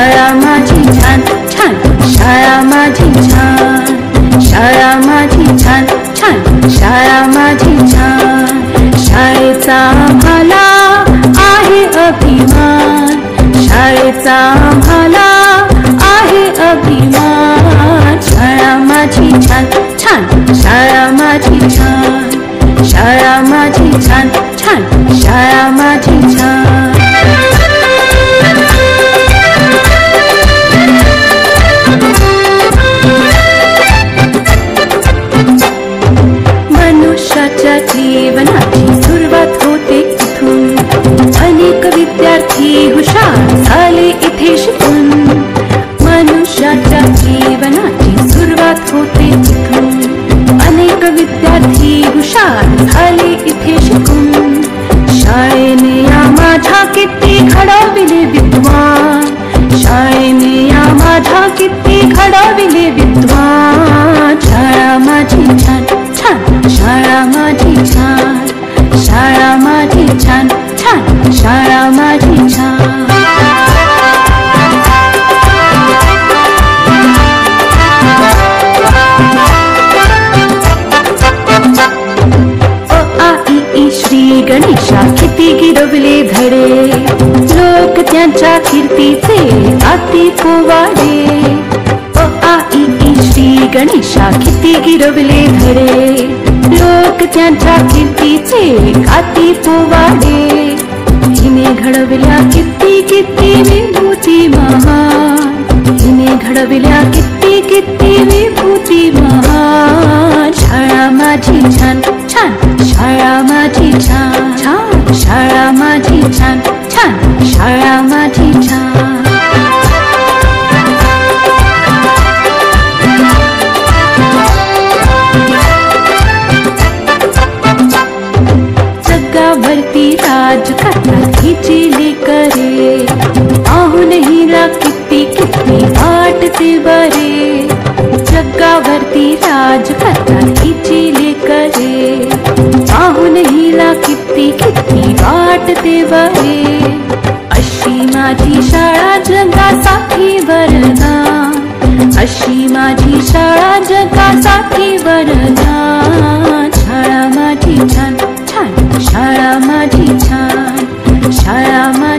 शाळा माझी छान छान, शाळा माझी छान, शाळा माझी छान छान, शाळा माझी छान. शाळेचा आम्हाला आहे अभिमान, शाळेचा आम्हाला आहे अभिमान. शाळा माझी छान छान, शाळा माझी छान, शाळा माझी छान छान, शाळा माझी छान. मनुष्याच्या जीवनाची सुरुवात होते इथून, अनेक विद्यार्थी हुशार झाले इथे शिकून. मनुष्याच्या जीवनाची सुरुवात होते इथून, अनेक विद्यार्थी हुशार झाले इथे शिकून. शाळेने या माझ्या किती घडविले विद्वान, शाळेने या माझ्या किती घडविले विद्वान. शाळा माझी छान छान, शाळा माझी छान, शाळा माझी छान छान, शाळा माझी छान. श्री गणेशा किती गिरवले धडे, लोक त्यांच्या कीर्तीचे गाती पोवाडे. आ ई ई श्री गणेशा किती गिरवले धडे, लोक त्यांच्या कीर्तीचे गाती पोवाडे. हिने घडविल्या किती किती विभूती महान, हिने घडविल्या किती किती विभूती महान. शाळा माझी छान छान, शाळा माझी छान छान, शाळा माझी छान छान, शाळा माझी छान. जगावरती राज करतात हिची लेकरे, पाहून हिला किती किती वाटते बरे. जगावरती राज करतात हिची लेकरे, पाहून हिला किती किती वाटते बरे. अशी माझी शाळा जगासाठी वरदान, अशी माझी शाळा जगासाठी वरदान. शाळा माझी छान छान, शाळा माझी छान, शाळा